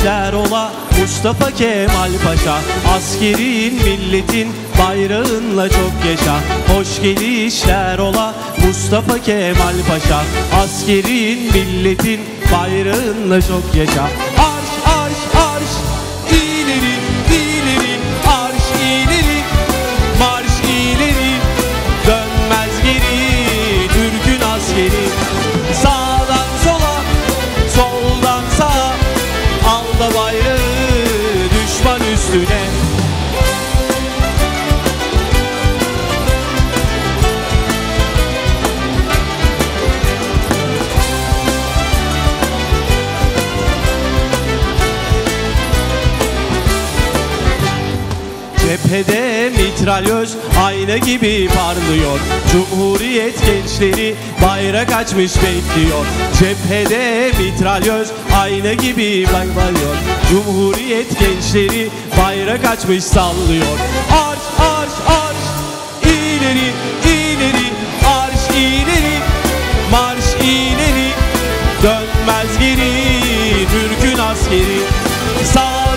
işler ola Mustafa Kemal Paşa. Askerin milletin bayrağınla çok yaşa. Hoş gelişler ola Mustafa Kemal Paşa. Askerin milletin bayrağınla çok yaşa. Arş arş arş ileri ileri, arş ileri marş ileri, dönmez geri Türk'ün askeri. Sağdan sola soldan sağa, al da bayrağı düşman üstüne. Cephede mitralyöz ayna gibi parlıyor. Cumhuriyet gençleri bayrak açmış bekliyor. Cephede mitralyöz ayna gibi parlıyor. Cumhuriyet gençleri bayrak açmış sallıyor. Arş arş arş ileri ileri, arş ileri marş ileri, dönmez geri Türk'ün askeri. Sağ